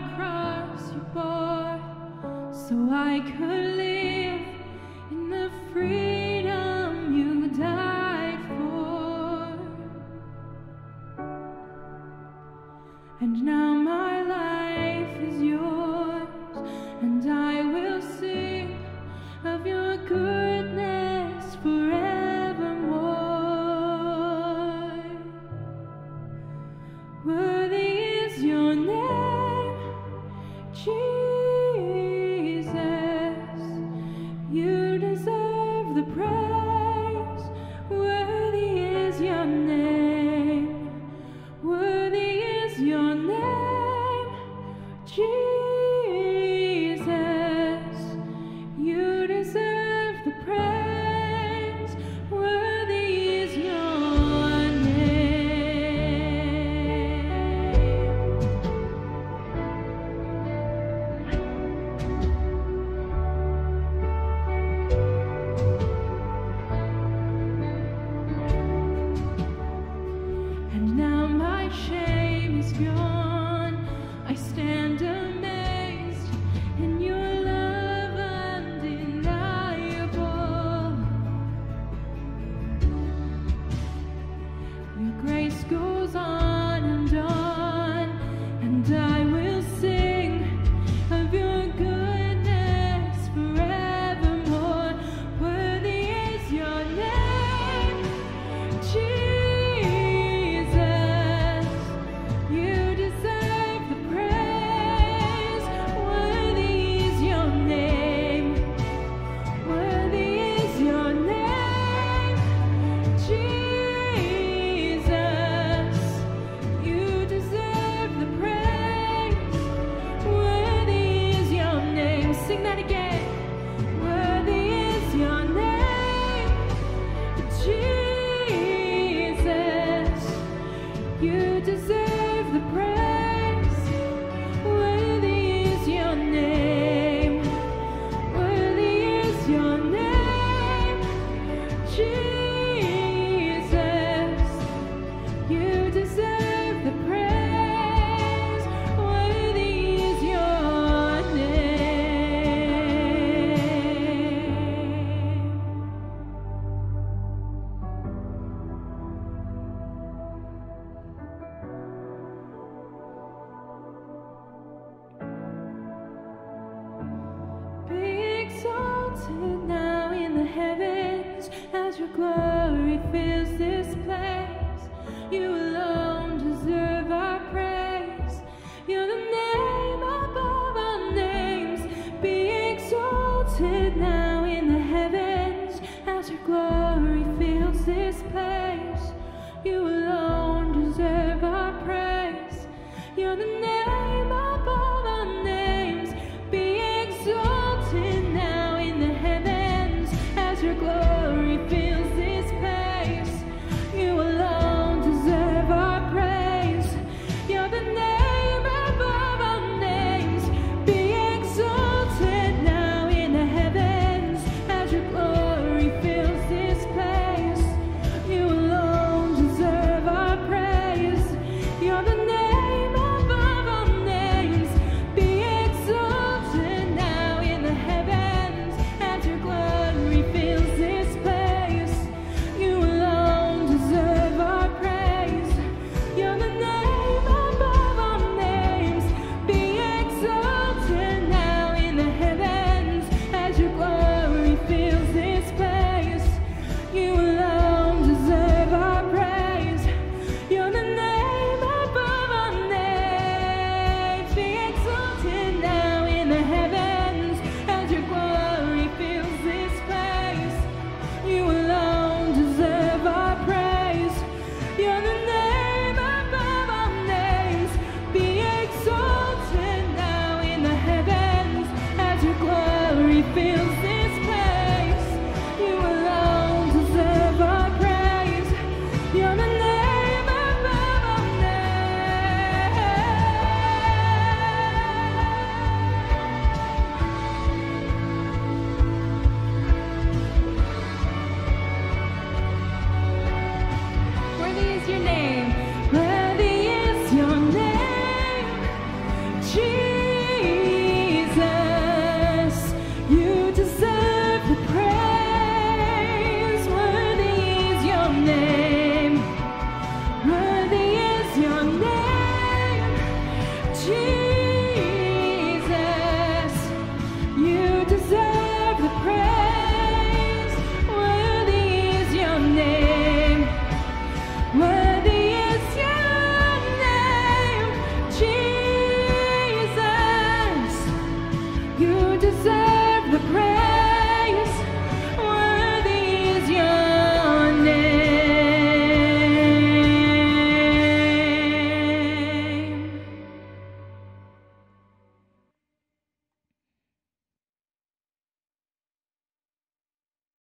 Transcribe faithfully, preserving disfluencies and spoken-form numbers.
cross you bore, so I could live in the freedom you died for. And now my life is yours, and I will sing of your goodness forevermore. Worthy is your name, Jesus. You deserve the praise. Worthy is your name. Worthy is your name, Jesus. You deserve the praise. Worthy is your name. And now my shame is gone. I stand amazed in your love undeniable. Your grace goes on and on, and I will sing of your goodness forevermore. Worthy is your name, Jesus. You deserve the praise. Worthy is your name. Worthy is your name, Jesus. You deserve the praise. Worthy is your name. Sing that again. Worthy is your name, Jesus. You deserve the praise. Worthy is your name. Worthy is your name, Jesus. You deserve the praise. Worthy is your name. Be exalted now in the heavens as your glory fills this place. You alone deserve our praise. You're the name above all names. Be exalted now in the heavens as your glory fills this place. You alone deserve our praise. You're the name